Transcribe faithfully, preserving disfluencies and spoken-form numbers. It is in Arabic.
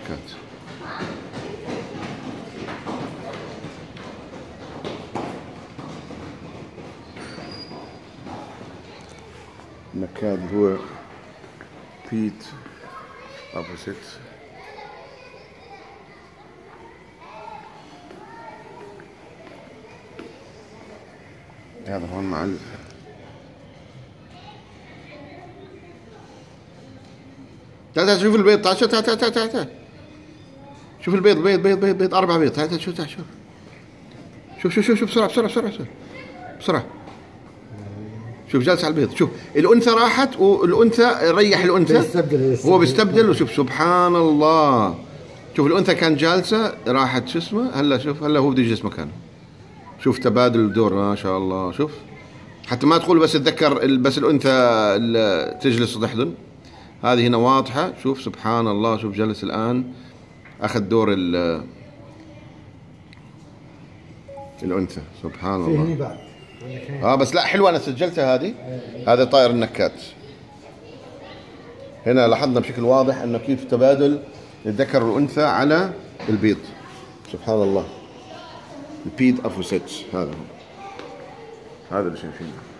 النكات. النكاد هو بيت أبوسيت. هذا هون مع ال تعال تعال شوف البيض. تعال تعال تعال تعال تعال شوف البيض. بيض بيض بيض بيض أربع بيض. تعال تعال شوف تعال شوف شوف شوف شوف شوف بسرعة بسرعة بسرعة بسرعة بسرعة. شوف جالس على البيض. شوف الأنثى راحت والأنثى ريح الأنثى. هو بيستبدل. وشوف سبحان الله. شوف الأنثى كان جالسة راحت شو اسمه. هلا شوف هلا هو بده يجلس مكانه. شوف تبادل الدور ما شاء الله. شوف حتى ما تقول بس تذكر بس الأنثى تجلس وتحضن. هذه هنا واضحة. شوف سبحان الله. شوف جلس الآن أخذ دور الأنثى. سبحان الله. اه بس لا حلوة. أنا سجلتها هذه. هذا طائر النكات. هنا لاحظنا بشكل واضح أنه كيف تبادل الذكر والأنثى على البيض. سبحان الله. البيت أفوسيت. هذا هو. هذا اللي شايفينه.